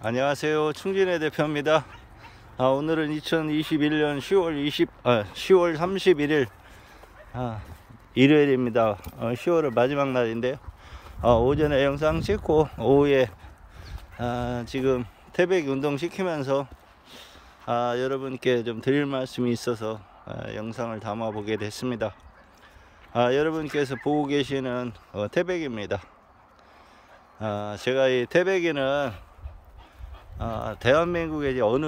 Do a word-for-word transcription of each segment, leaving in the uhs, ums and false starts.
안녕하세요. 충진의 대표입니다. 아, 오늘은 이천이십일 년 시월 이십, 아, 시월 삼십일 일 아, 일요일입니다. 어, 시월의 마지막 날인데요. 어, 오전에 영상 찍고 오후에 아, 지금 태백 운동 시키면서 아, 여러분께 좀 드릴 말씀이 있어서 아, 영상을 담아 보게 됐습니다. 아, 여러분께서 보고 계시는 어, 태백입니다. 아, 제가 이 태백에는 아, 대한민국의 어느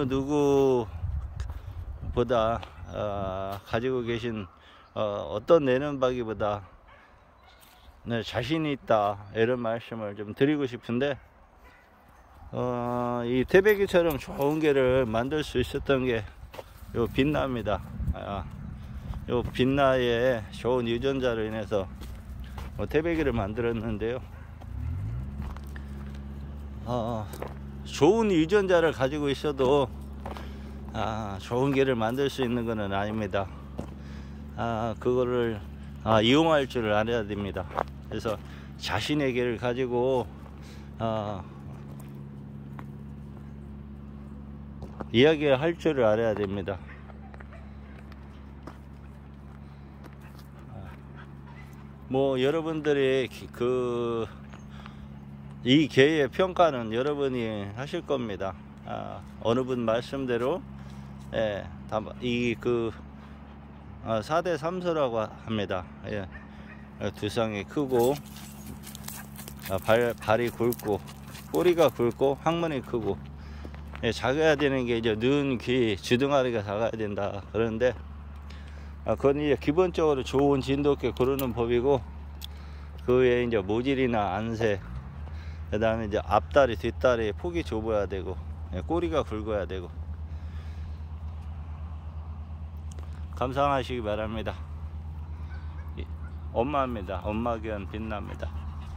누구보다 아, 가지고 계신 어, 어떤 내는바기보다 네, 자신이 있다, 이런 말씀을 좀 드리고 싶은데, 어, 이 태백이처럼 좋은 개를 만들 수 있었던 게 요 빛나입니다. 아, 요 빛나의 좋은 유전자로 인해서 뭐 태백이를 만들었는데요. 어, 좋은 유전자를 가지고 있어도 아, 좋은 개를 만들 수 있는 것은 아닙니다. 아, 그거를 아, 이용할 줄 알아야 됩니다. 그래서 자신의 개를 가지고 아, 이야기할 줄을 알아야 됩니다. 뭐 여러분들이 그 이 개의 평가는 여러분이 하실 겁니다. 아, 어느 분 말씀대로 예, 이그 아, 사 대 삼소라고 합니다. 예, 두상이 크고 아, 발, 발이 굵고 꼬리가 굵고 항문이 크고, 예, 작아야 되는 게 이제 눈, 귀, 주둥아리가 작아야 된다. 그런데 아, 그건 이제 기본적으로 좋은 진돗개 고르는 법이고, 그 외에 이제 모질이나 안새, 그 다음에 이제 앞다리, 뒷다리 폭이 좁아야 되고, 예, 꼬리가 굵어야 되고, 감상하시기 바랍니다. 엄마입니다. 엄마견 빛납니다.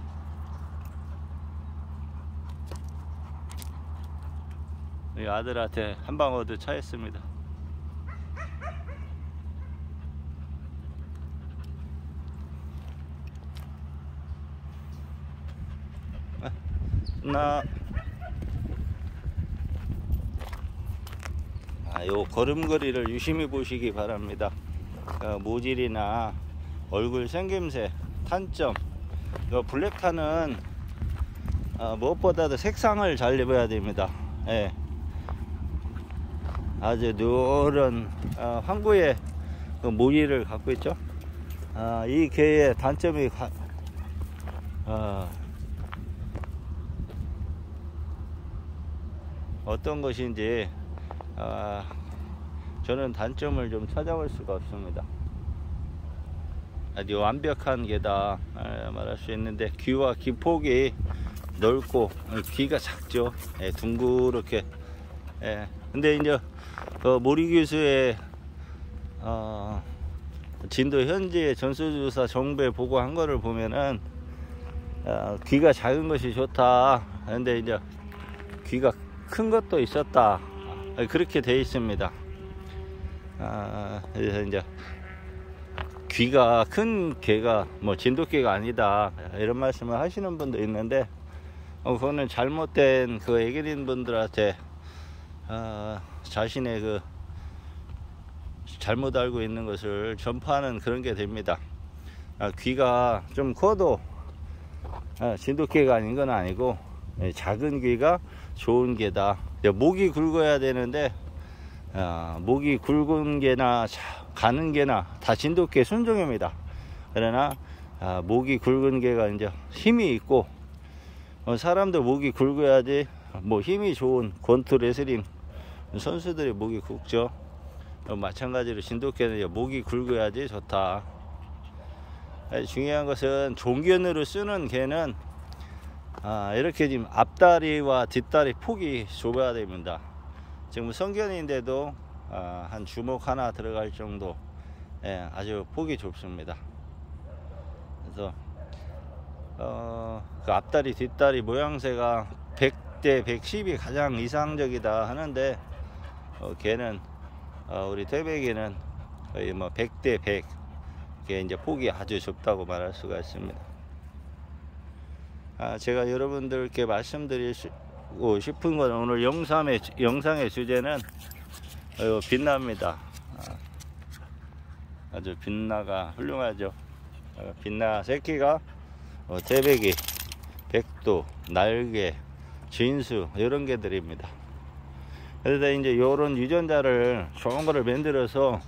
이 아들한테 한방 얻어 차였습니다. 나, 아, 요 걸음걸이를 유심히 보시기 바랍니다. 어, 모질이나 얼굴 생김새, 탄점, 요 블랙탄은 어, 무엇보다도 색상을 잘 입어야 됩니다. 예. 아주 누런 어, 황구의 그 모리를 갖고 있죠. 아, 이 개의 단점이 가, 어, 어떤 것인지 어, 저는 단점을 좀 찾아볼 수가 없습니다. 아주 완벽한 개다 말할 수 있는데, 귀와 귀폭이 넓고 귀가 작죠. 예, 둥그렇게. 예, 근데 이제 그 모리교수의 어, 진도 현지의 전수조사 정배 보고한 거를 보면은 어, 귀가 작은 것이 좋다. 근데 이제 귀가 큰 것도 있었다, 그렇게 되어 있습니다. 아, 그래서 이제 귀가 큰 개가 뭐 진돗개가 아니다, 이런 말씀을 하시는 분도 있는데, 어, 그거는 잘못된 그 애기린 분들한테 어, 자신의 그 잘못 알고 있는 것을 전파하는 그런 게 됩니다. 아, 귀가 좀 커도 아, 진돗개가 아닌 건 아니고, 예, 작은 귀가 좋은 개다. 목이 굵어야 되는데 아, 목이 굵은 개나 가는 개나 다 진돗개 순종입니다. 그러나 아, 목이 굵은 개가 이제 힘이 있고, 어, 사람도 목이 굵어야지 뭐 힘이 좋은 권투 레슬링 선수들이 목이 굵죠. 어, 마찬가지로 진돗개는 목이 굵어야지 좋다. 아, 중요한 것은 종견으로 쓰는 개는 아, 이렇게 지금 앞다리와 뒷다리 폭이 좁아야 됩니다. 지금 성견인데도 아, 한 주먹 하나 들어갈 정도, 예, 아주 폭이 좁습니다. 그래서 어, 그 앞다리 뒷다리 모양새가 백 대 백십이 가장 이상적이다 하는데, 어, 걔는 어, 우리 태백이는 거의 뭐 백 대 백, 이게 이제 폭이 아주 좁다고 말할 수가 있습니다. 아, 제가 여러분들께 말씀드릴 수, 드리고 싶은 건 오늘 영상의, 영상의 주제는 어, 빛나입니다. 아주 빛나가 훌륭하죠. 빛나 새끼가 어, 태백이, 백도, 날개, 진수 이런 개들입니다. 그래서 이제 요런 유전자를 좋은 거를 만들어서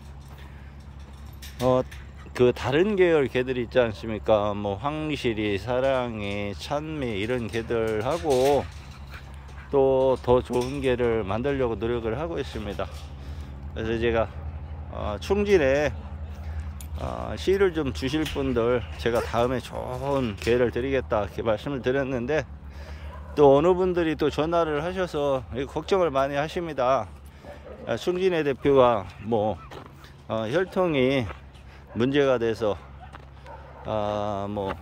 어 그 다른 계열 개들 있지 않습니까? 뭐 황실이, 사랑이, 찬미 이런 개들하고 또 더 좋은 개를 만들려고 노력을 하고 있습니다. 그래서 제가 어 충진에 어 씨를 좀 주실 분들 제가 다음에 좋은 개를 드리겠다 이렇게 말씀을 드렸는데, 또 어느 분들이 또 전화를 하셔서 걱정을 많이 하십니다. 충진의 대표가 뭐 어 혈통이 문제가 돼서 아 뭐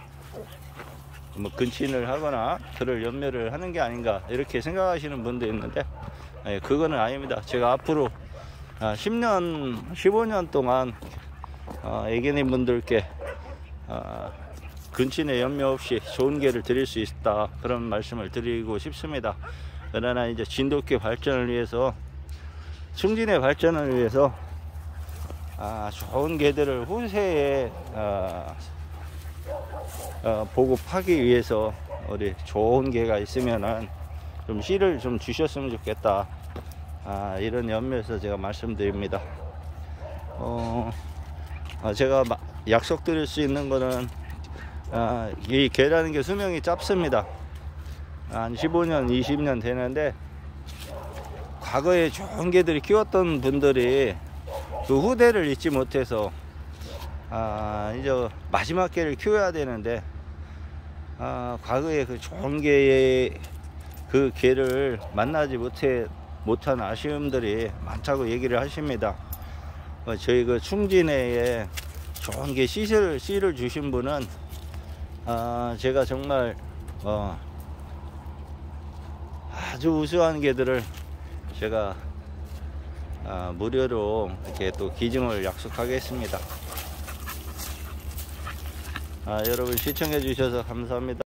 뭐 근친을 하거나 그를 연멸을 하는 게 아닌가 이렇게 생각하시는 분도 있는데, 예, 그거는 아닙니다. 제가 앞으로 아, 십 년 십오 년 동안 어, 애견인 분들께 어, 근친에 연묘 없이 좋은 개를 드릴 수 있다 그런 말씀을 드리고 싶습니다. 그러나 이제 진돗개 발전을 위해서, 충진의 발전을 위해서 아, 좋은 개들을 후세에 어, 어, 보급하기 위해서 우리 좋은 개가 있으면은 좀 씨를 좀 주셨으면 좋겠다, 아, 이런 연면에서 제가 말씀드립니다. 어, 아, 제가 약속드릴 수 있는 거는 아, 이 개라는 게 수명이 짧습니다. 한 십오 년 이십 년 되는데, 과거에 좋은 개들이 키웠던 분들이 그 후대를 잊지 못해서 아, 이제 마지막 개를 키워야 되는데 아, 과거에 그 좋은 개의 그 개를 만나지 못해 못한 아쉬움들이 많다고 얘기를 하십니다. 어, 저희 그 충진회에 좋은 개 씨를 씨를 주신 분은 아, 제가 정말 어, 아주 우수한 개들을 제가 아, 무료로 이렇게 또 기증을 약속하겠습니다. 아, 여러분 시청해 주셔서 감사합니다.